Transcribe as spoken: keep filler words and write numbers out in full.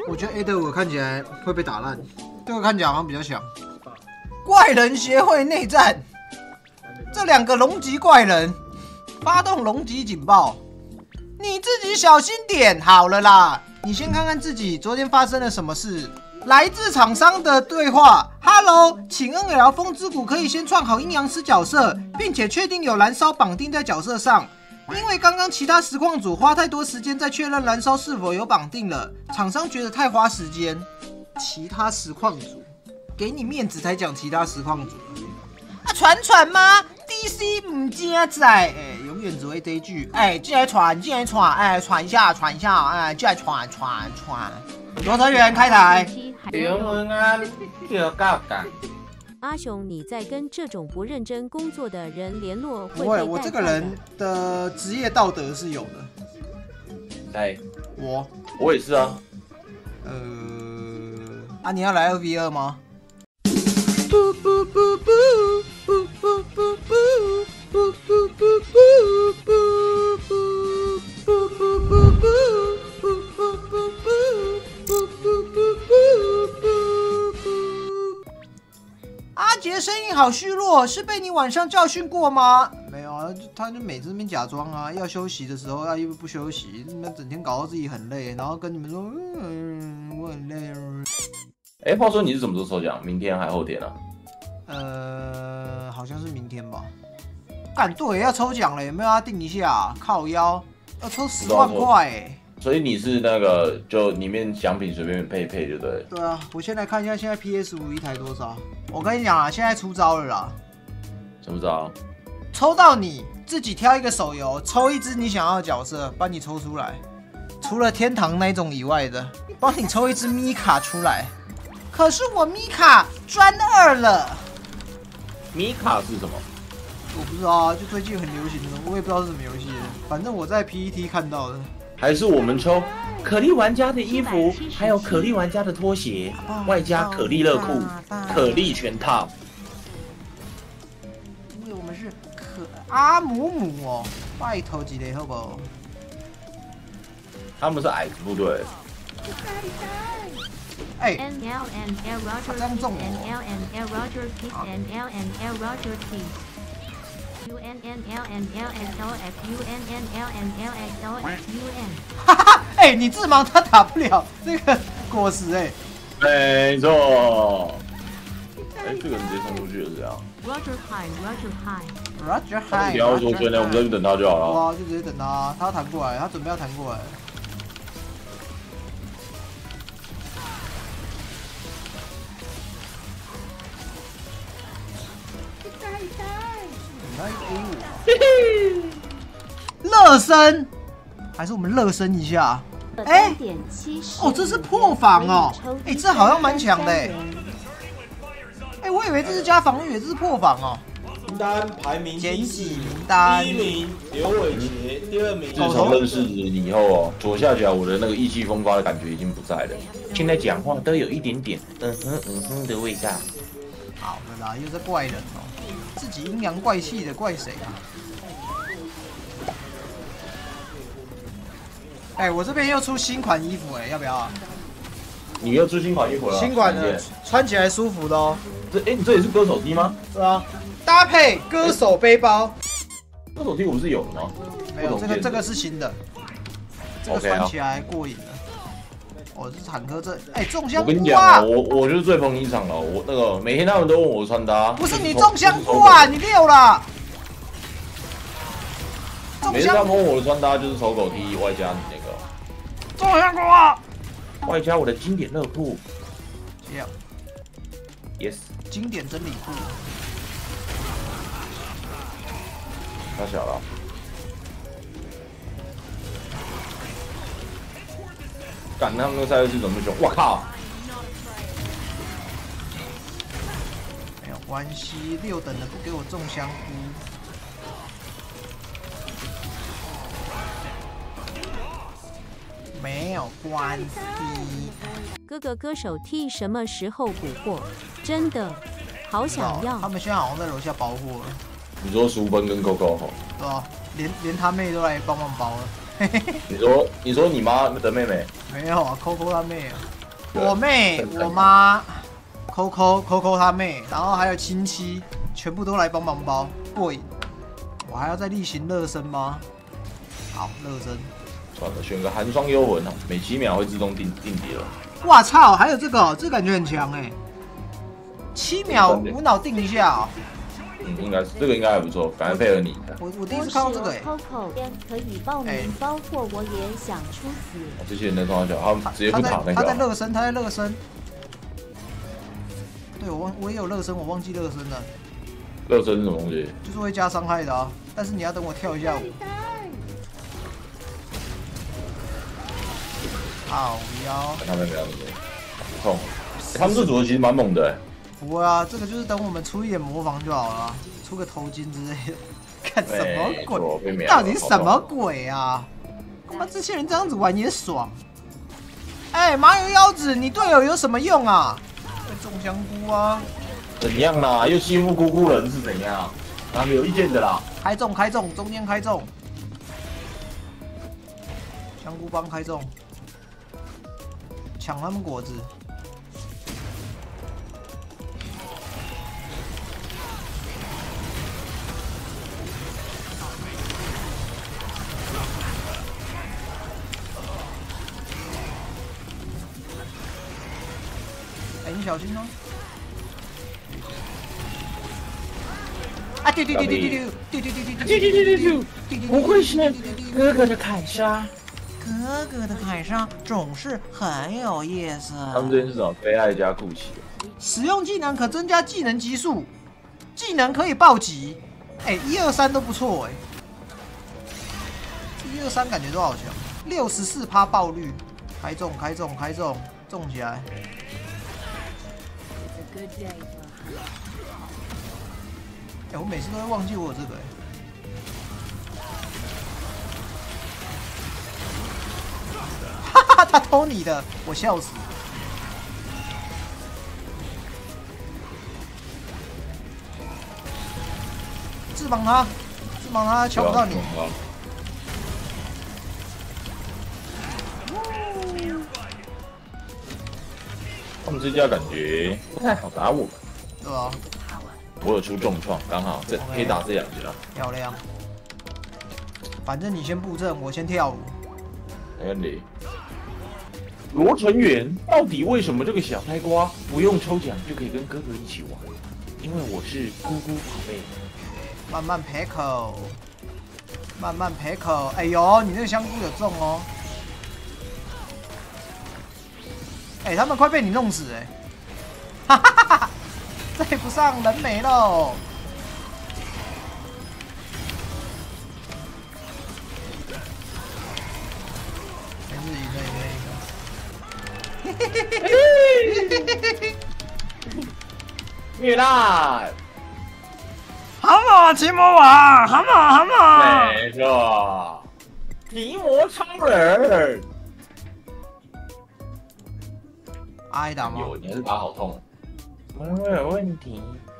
我觉得 A 的我看起来会被打烂，这个看起来好像比较强。怪人协会内战，这两个龙级怪人发动龙级警报，你自己小心点好了啦。你先看看自己昨天发生了什么事。来自厂商的对话 ：Hello， 请 N L 风之谷可以先创好阴阳师角色，并且确定有燃烧绑定在角色上。因为刚刚其他实况组花太多时间在确认燃烧是否有绑定了，厂商觉得太花时间。其他实况组给你面子才讲其他实况组啊，传传吗 ？D C 唔加载，哎，永远只会这一句，哎，进来传，进来传，哎，传一下，传一下，哎，进来传传传。罗成员开台。 英文啊，要搞干。 阿雄，你在跟这种不认真工作的人联络会不会，我这个人的职业道德是有的。 哎， 我我也是啊。 呃，啊，你要来二 v 二吗？阿杰声音好虚弱，是被你晚上教训过吗？没有啊，他就每次那边假装啊，要休息的时候，他又不休息，那整天搞到自己很累，然后跟你们说，嗯，我很累。 哎，话说你是什么时候抽奖？明天还后天啊？ 呃，好像是明天吧。干对，要抽奖了，有没有要定一下？靠腰，要抽十万块哎。 所以你是那个就里面奖品随便配一配，对不对？ 对啊，我先来看一下现在 P S 五一台多少。我跟你讲啊，现在出招了啦。 什么招？ 抽到你自己挑一个手游，抽一只你想要的角色，帮你抽出来。除了天堂那种以外的，帮你抽一只米卡出来。可是我米卡专二了。 米卡是什么？ 我不知道啊，就最近很流行的，我也不知道是什么游戏。反正我在 P T T 看到的。 还是我们抽可莉玩家的衣服，还有可莉玩家的拖鞋，外加可莉乐裤、可莉全套。 因为我们是可阿姆姆哦，拜托几类好不好？ 他们是矮子部队。 哎， N L N L Roger 这样中 N L N L Roger P N L N L Roger P U N N L N L S O F U N N L N L S O F U N。 哈哈，哎，你自盲他打不了那个果实哎。 没错。哎，这个人直接冲出去了，这样。 Roger High Roger High Roger High。 他不要说真的，我们就等他就好了。 哇，就直接等他，他要弹过来，他准备要弹过来。热身，还是我们热身一下？哎、欸，哦，这是破防哦，哎、欸，这好像蛮强的哎。哎、欸，我以为这是加防御，这是破防哦。 名单排名捡起名单， 第一名刘伟杰，第二名。 自从认识你以后哦，左下角我的那个意气风发的感觉已经不在了，现在讲话都有一点点嗯哼嗯哼的味道。 好的啦，又是怪人哦，自己阴阳怪气的怪谁啊？哎、欸，我这边又出新款衣服哎、欸，要不要啊？ 你又出新款衣服了？ 新款的，穿起来舒服的哦。 这哎、欸，你这也是歌手 T 吗？ 是啊，搭配歌手背包。 歌手 T 我不是有的吗？ 没有，这个这个是新的，这个穿起来过瘾的。哦，这是坦克这，哎、欸，种香菇啊！ 我跟你讲啊，我我就是最捧你场了。我那个每天他们都问我穿搭， 不是你种香菇啊，你溜了。 每次他问我的穿搭就是丑狗 T 外加你那个种香菇啊， 外加我的经典乐裤。 Yeah. Yes。 经典真理裤。 太小了。干，他们那个赛尔斯怎么凶？我靠！ 没有关系，六等的不给我种香菇。没有关系。 哥哥歌手 T 什么时候补货？真的好想要。 他们现在好像在楼下包货了。 你说淑芬跟 Coco 吼？ 对啊，连连他妹都来帮忙包了。 你说你说你妈的妹妹？ 没有啊，Coco 他妹啊，我妹、我妈、Coco、Coco 他妹，然后还有亲戚，全部都来帮忙包，过瘾。我还要再例行热身吗？好，热身。 算了，选个寒霜幽魂啊，每几秒会自动定定碟了。 哇操，还有这个、哦，这感觉很强哎，七秒无脑定一下哦。 嗯，应该是这个应该还不错，赶快配合你。 我我第一次看到这个哎。 Coco 可以报名，包括我也想出死。 这些人在冲小，他们直接不打那个。 他在热身，他在热身。对我忘，我也有热身，我忘记热身了。 热身是什么东西？ 就是会加伤害的啊，但是你要等我跳一下舞。好腰。 他们没有那么痛，他们这组合其实蛮猛的。 不会啊，这个就是等我们出一点模仿就好了，出个头巾之类的。看什么鬼？到底什么鬼啊？他妈这些人这样子玩也爽。哎，麻油腰子，你队友有什么用啊？会种香菇啊？ 怎样啦？又欺负姑姑人是怎样？他们有意见的啦。 开中开中，中间开中。香菇帮开中，抢他们果子。哎，你小心哦！啊，丢丢丢丢丢丢丢丢丢丢丢丢丢丢！ 不愧是哥哥的凯莎， 哥哥的凯莎总是很有意思。 他们这边是找菲爱加库奇， 使用技能可增加技能级数，技能可以暴击。哎，一二三都不错哎，一二三感觉都好强，六十四趴爆率，开中开中开中，中起来。哎、欸，我每次都会忘记我有这个哎、欸。哈哈，他偷你的，我笑死。自绑他，自绑他，抢不到你。 他们这家感觉不太好打我们， 对吧？ 我有出重创，刚好这可以打这两家。 漂亮。反正你先布阵，我先跳舞。 没问题。罗成远，到底为什么这个小呆瓜不用抽奖就可以跟哥哥一起玩？因为我是姑姑宝贝。 慢慢排口，慢慢排口。哎呦，你那个香菇有中哦。哎、欸，他们快被你弄死哎、欸！哈哈哈哈，再不上人没喽！没事，赢了，赢了，赢了！嘿嘿嘿嘿嘿嘿嘿！ 越烂！ 好嘛，提摩瓦，好嘛，好嘛！ 没错，提摩超人。 挨打吗？ 有，你还是打好痛。没有问题。